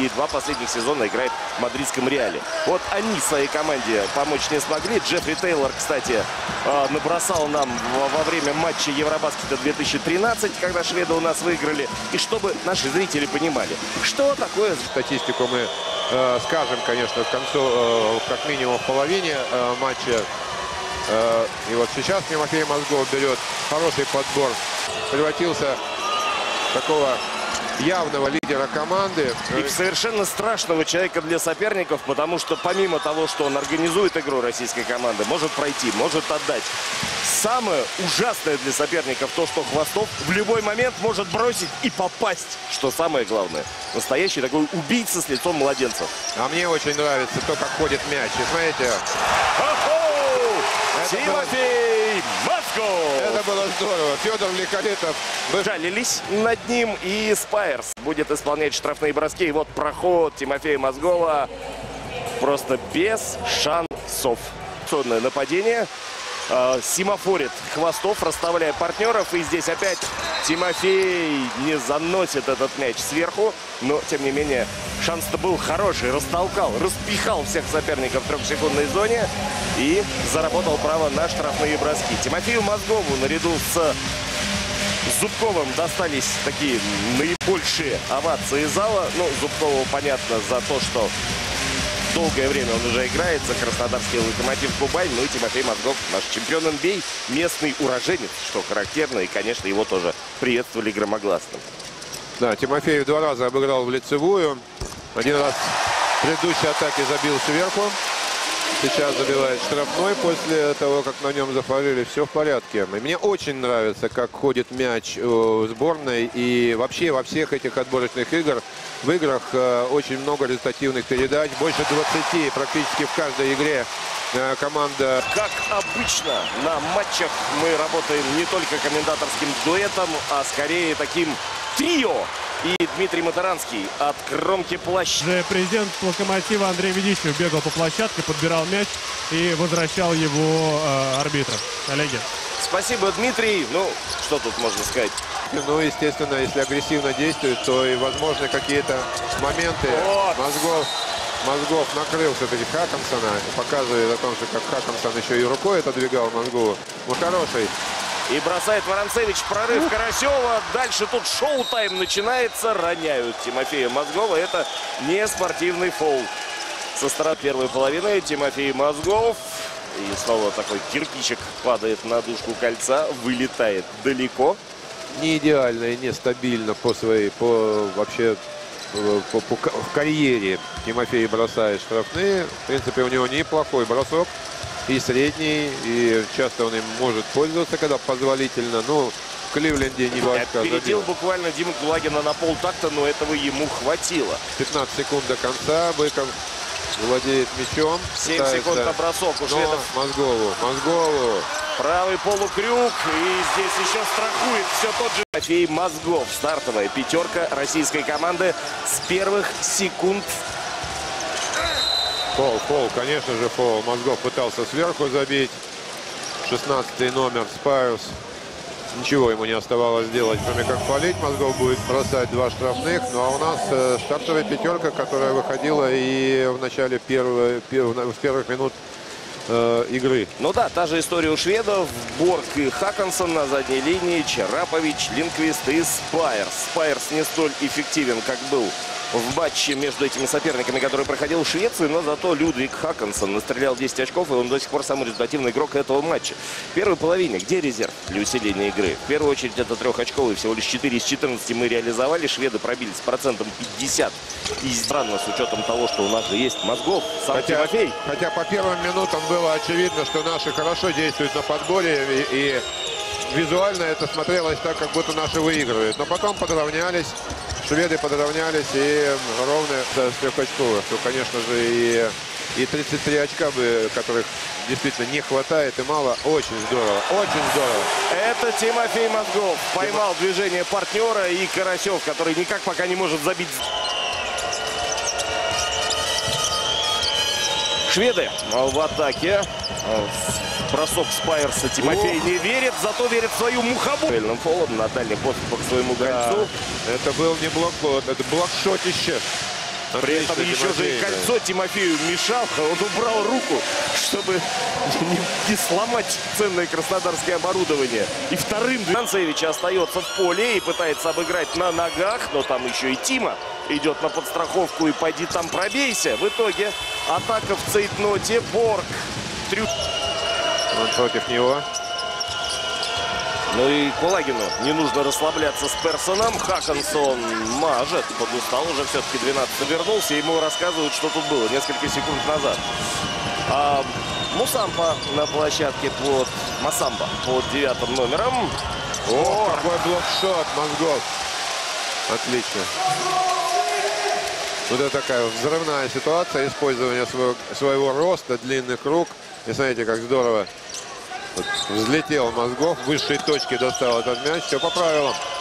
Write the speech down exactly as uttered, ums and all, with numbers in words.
и два последних сезона играет в мадридском Реале. Вот они своей команде помочь не смогли. Джеффри Тейлор, кстати, набросал нам во время матча Евробаскета две тысячи тринадцать, когда шведы у нас выиграли. И чтобы наши зрители понимали, что такое... Статистику мы э, скажем, конечно, к концу, э, как минимум в половине э, матча. Э, и вот сейчас Тимофей Мозгов берет хороший подбор. Превратился в такого явного лидера команды. И совершенно страшного человека для соперников, потому что помимо того, что он организует игру российской команды, может пройти, может отдать. Самое ужасное для соперников то, что Хвостов в любой момент может бросить и попасть. Что самое главное. Настоящий такой убийца с лицом младенцев. А мне очень нравится то, как ходит мяч. И смотрите. Тимофей Мозгов! Это было здорово. Федор Лихолетов. Жалились над ним, и Спайерс будет исполнять штрафные броски. И вот проход Тимофея Мозгова просто без шансов. Нападение. Семафорит Хвостов, расставляя партнеров. И здесь опять Тимофей не заносит этот мяч сверху. Но, тем не менее, шанс-то был хороший. Растолкал, распихал всех соперников в трехсекундной зоне. И заработал право на штрафные броски. Тимофею Мозгову наряду с Зубковым достались такие наибольшие овации зала. Ну, Зубкову понятно за то, что долгое время он уже играет за краснодарский Локомотив Кубань. Ну и Тимофей Мозгов, наш чемпион эн би эй, местный уроженец, что характерно. И, конечно, его тоже приветствовали громогласно. Да, Тимофеев два раза обыграл в лицевую. Один раз в предыдущей атаке забил сверху. Сейчас забивает штрафной после того, как на нем зафарили. Все в порядке. И мне очень нравится, как ходит мяч в сборной. И вообще во всех этих отборочных игр, в играх очень много результативных передач. Больше двадцати практически в каждой игре команда. Как обычно, на матчах мы работаем не только комментаторским дуэтом, а скорее таким трио. И Дмитрий Матаранский от кромки плаща. Президент Локомотива Андрей Ведищев бегал по площадке, подбирал мяч и возвращал его э, арбитру. Коллеги. Спасибо, Дмитрий. Ну, что тут можно сказать? Ну, естественно, если агрессивно действует, то и возможны какие-то моменты. Вот. Мозгов, Мозгов накрыл все-таки Хаккинсона. Показывает о том, что как Хаккинсон еще и рукой отодвигал Мозгову. Ну, хороший. И бросает Воронцевич прорыв Карасева. Дальше тут шоу-тайм начинается. Роняют Тимофея Мозгова. Это не спортивный фол. Со стороны первой половины Тимофей Мозгов. И снова такой кирпичик падает на дужку кольца. Вылетает далеко. Не идеально и нестабильно по своей, по вообще по, по, в карьере Тимофей бросает штрафные. В принципе, у него неплохой бросок. И средний, и часто он им может пользоваться, когда позволительно. Ну, в Кливленде не важно. Опередил буквально Диму Кулагина на полтакта, но этого ему хватило. пятнадцать секунд до конца. Быков владеет мячом. семь пытается, секунд на бросок у шведов. Мозгову, Мозгову. Правый полукрюк. И здесь еще страхует все тот же Тимофей Мозгов. Стартовая пятерка российской команды с первых секунд. Фол, фол, конечно же, фол. Мозгов пытался сверху забить. шестнадцатый номер Спайерс. Ничего ему не оставалось делать, кроме как фолить. Мозгов будет бросать два штрафных. Ну а у нас э, стартовая пятерка, которая выходила и в начале первой, пер, с первых минут э, игры. Ну да, та же история у шведов. Борг и Хаккинсон на задней линии. Чарапович, Линквист и Спайерс. Спайерс не столь эффективен, как был в матче между этими соперниками, который проходил в Швеции, но зато Людвиг Хаккинсон настрелял десять очков, и он до сих пор самый результативный игрок этого матча. В первой половине где резерв для усиления игры? В первую очередь это трехочковый, всего лишь четыре из четырнадцати мы реализовали, шведы пробились процентом пятьдесят. И странно, с учетом того, что у нас же есть Мозгов, сам хотя, Тимофей. Хотя по первым минутам было очевидно, что наши хорошо действуют на подборе, и, и визуально это смотрелось так, как будто наши выигрывают. Но потом подравнялись. Шведы подравнялись и ровно с трехочковых. То, конечно же, и, и тридцать три очка, бы, которых действительно не хватает и мало. Очень здорово, очень здорово. Это Тимофей Мозгов. Поймал движение партнера, и Карасев, который никак пока не может забить. Шведы в атаке. Бросок Спайерса Тимофей Ох. не верит, зато верит в свою мухобу. Правильным фолом на дальний подступ к своему кольцу. Да, это был не блокбот, это блокшотище. При этом Отлично, еще же и Тимофей, да. кольцо Тимофею мешало. Он убрал руку, чтобы не, не сломать ценное краснодарское оборудование. И вторым Данцевич остается в поле и пытается обыграть на ногах. Но там еще и Тима идет на подстраховку. И пойди там пробейся. В итоге атака в цейтноте. Борг. Трю... Он против него. Ну и Кулагину не нужно расслабляться с Персоном. Хакансон мажет. Подустал уже все-таки двенадцать вернулся. Ему рассказывают, что тут было несколько секунд назад. А Мусампа на площадке под Масамба под девятым номером. О, какой блокшот Мозгов. Отлично. Вот это такая взрывная ситуация. Использование своего, своего роста, длинных рук. И смотрите, как здорово. Вот взлетел Мозгов, в высшей точке достал этот мяч. Все по правилам.